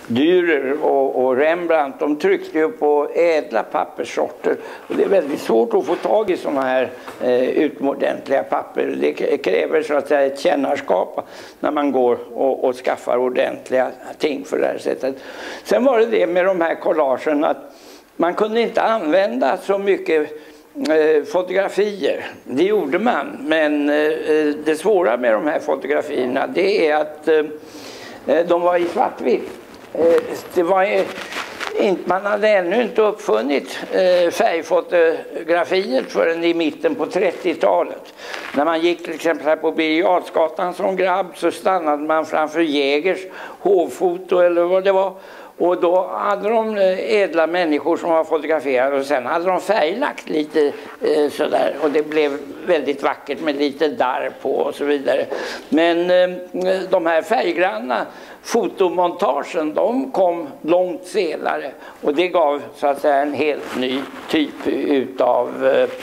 Dürer och Rembrandt, de tryckte ju på ädla papperssorter. Och det är väldigt svårt att få tag i sådana här utomordentliga papper. Det kräver så att säga ett kännarskap när man går och skaffar ordentliga ting för det här sättet. Sen var det med de här collagen att man kunde inte använda så mycket fotografier. Det gjorde man, men det svåra med de här fotografierna, det är att de var i svartvitt. Det var man hade ännu inte uppfunnit färgfotografiet förrän i mitten på 30-talet. När man gick till exempel här på Birger Jarlsgatan som grabb så stannade man framför Jägers hovfoto eller vad det var. Och då hade de ädla människor som var fotograferade och sen hade de färglagt lite sådär. Och det blev väldigt vackert med lite darr på och så vidare. Men de här färggranna fotomontagen, de kom långt senare. Och det gav så att säga en helt ny typ utav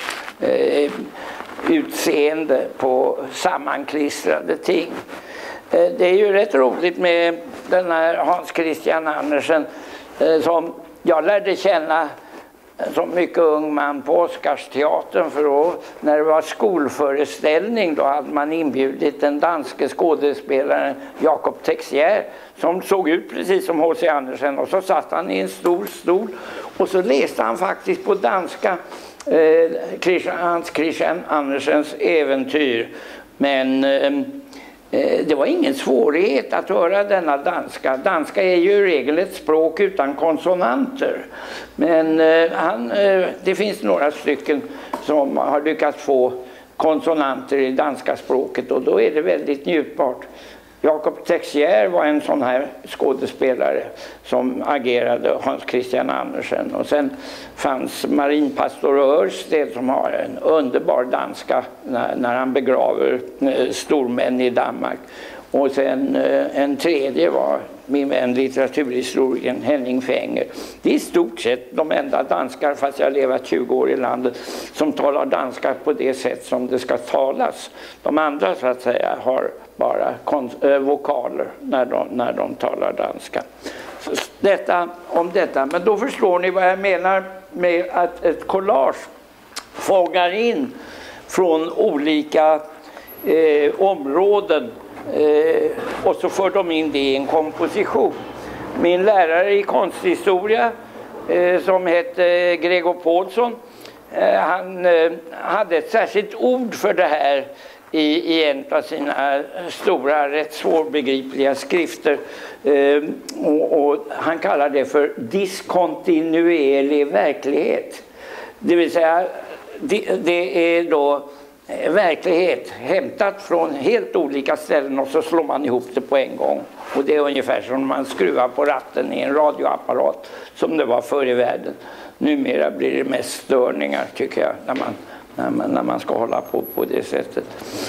utseende på sammanklistrade ting. Det är ju rätt roligt med den här Hans Christian Andersen som jag lärde känna som mycket ung man på Oscarsteatern, för då när det var skolföreställning då hade man inbjudit den danske skådespelaren Jakob Texier som såg ut precis som H.C. Andersen, och så satt han i en stor stol och så läste han faktiskt på danska Hans Christian Andersens äventyr, men det var ingen svårighet att höra denna danska. Danska är ju i regel ett språk utan konsonanter. Men det finns några stycken som har lyckats få konsonanter i danska språket och då är det väldigt njutbart. Jakob Texier var en sån här skådespelare som agerade Hans Christian Andersen. Och sen fanns marinpastor Örsted som har en underbar danska när han begraver stormän i Danmark. Och sen en tredje var min vän litteraturhistorikern Henning Fenger. Det är i stort sett de enda danskar, fast jag levat 20 år i landet, som talar danska på det sätt som det ska talas. De andra så att säga har bara vokaler när de talar danska. Så detta om detta. Men då förstår ni vad jag menar med att ett collage fångar in från olika områden och så för de in det i en komposition. Min lärare i konsthistoria som hette Gregor Paulsson, han hade ett särskilt ord för det här i en av sina stora, rätt svårbegripliga skrifter. Och han kallar det för diskontinuerlig verklighet. Det vill säga, det är då verklighet hämtat från helt olika ställen och så slår man ihop det på en gång. Och det är ungefär som man skruvar på ratten i en radioapparat som det var förr i världen. Numera blir det mest störningar tycker jag när man ska hålla på det sättet.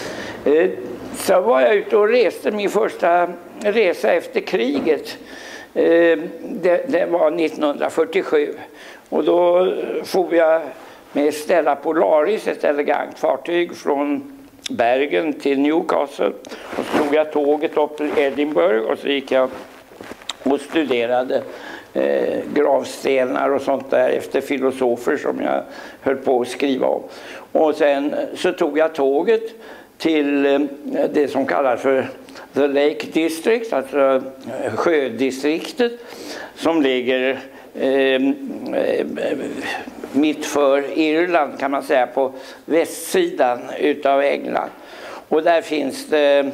Så var jag ute och reste min första resa efter kriget. Det var 1947 och då får jag med Stella Polaris, ett elegant fartyg från Bergen till Newcastle. Och så tog jag tåget upp till Edinburgh och så gick jag och studerade gravstenar och sånt där efter filosofer som jag höll på att skriva om. Och sen så tog jag tåget till det som kallas för The Lake District, alltså sjödistriktet som ligger mitt för Irland kan man säga, på västsidan utav England. Och där finns det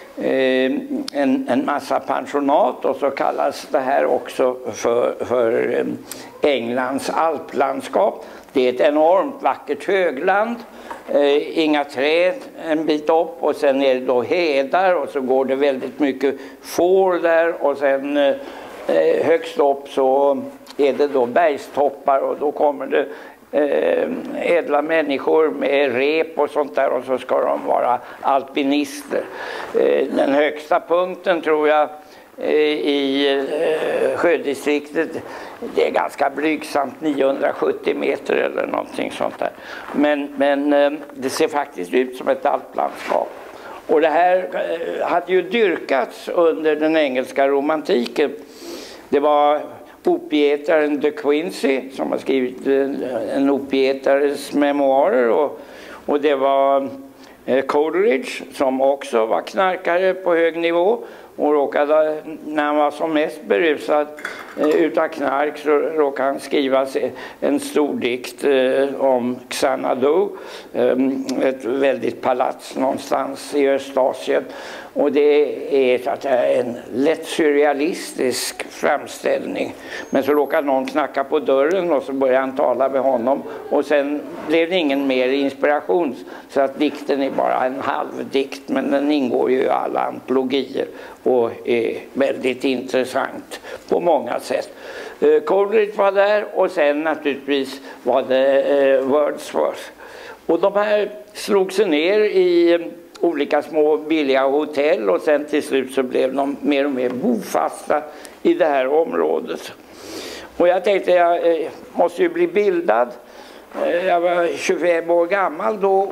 en massa pensionat och så kallas det här också för Englands alplandskap. Det är ett enormt vackert högland, inga träd en bit upp och sen är det då hedar och så går det väldigt mycket får där och sen högst upp så är det då bergstoppar och då kommer det ädla människor med rep och sånt där och så ska de vara alpinister. Den högsta punkten tror jag i sjödistriktet, det är ganska blygsamt 970 meter eller någonting sånt där. Men det ser faktiskt ut som ett alplandskap. Och det här hade ju dyrkats under den engelska romantiken. Det var opietaren de Quincey som har skrivit en opietares memoarer, och det var Coleridge som också var knarkare på hög nivå och råkade, när han var som mest berusad utav knark, så råkade han skriva en stor dikt om Xanadu, ett väldigt palats någonstans i Östasien. Och det är så att en lätt surrealistisk framställning. Men så råkade någon knacka på dörren och så började han tala med honom. Och sen blev det ingen mer inspiration. Så att dikten är bara en halvdikt, men den ingår ju i alla antologier och är väldigt intressant på många sätt. Coleridge var där, och sen naturligtvis var det Wordsworth. Och de här slog sig ner i olika små billiga hotell, och sen till slut så blev de mer och mer bofasta i det här området. Och jag tänkte, jag måste ju bli bildad. Jag var 25 år gammal då,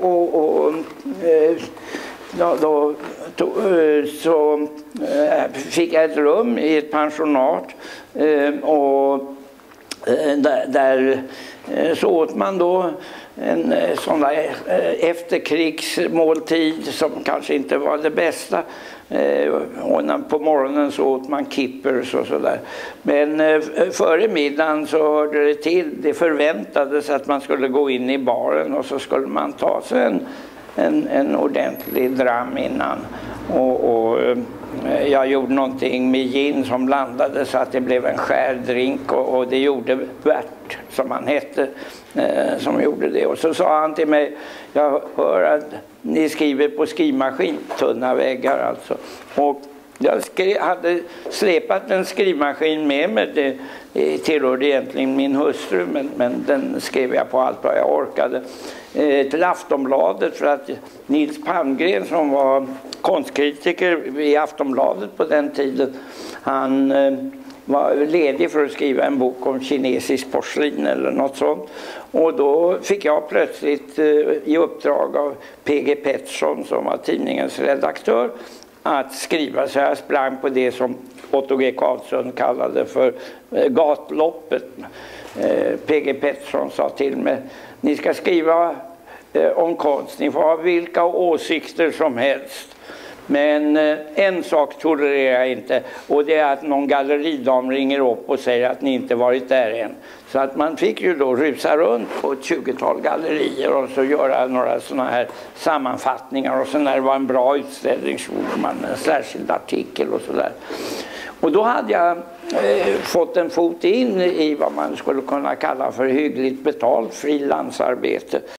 så fick jag ett rum i ett pensionat, och där så åt man då en sån där efterkrigsmåltid som kanske inte var det bästa. Och på morgonen så åt man kippers och sådär. Men före middagen så hörde det till. Det förväntades att man skulle gå in i baren och så skulle man ta sig en ordentlig dram innan. Och jag gjorde någonting med gin som blandade så att det blev en skärdrink, och det gjorde Bert, som han hette, som gjorde det. Och så sa han till mig, jag hör att ni skriver på skrivmaskin, tunna väggar alltså. Och jag hade släpat en skrivmaskin med mig, det tillhörde egentligen min hustru, men den skrev jag på allt vad jag orkade. Till Aftonbladet, för att Nils Palmgren, som var konstkritiker i Aftonbladet på den tiden, han var ledig för att skriva en bok om kinesisk porslin eller något sånt. Och då fick jag plötsligt i uppdrag av P.G. Pettersson, som var tidningens redaktör, att skriva. Så jag sprang på det som Otto G. Karlsson kallade för gatloppet. P.G. Pettersson sa till mig, ni ska skriva om konst, ni får ha vilka åsikter som helst. Men en sak tolererar jag inte, och det är att någon galleridam ringer upp och säger att ni inte varit där än. Så att man fick ju då rusa runt på ett 20-tal gallerier och så göra några sådana här sammanfattningar, och sen när det var en bra utställning så gjorde man en särskild artikel och sådär. Och då hade jag fått en fot in i vad man skulle kunna kalla för hyggligt betalt frilansarbete.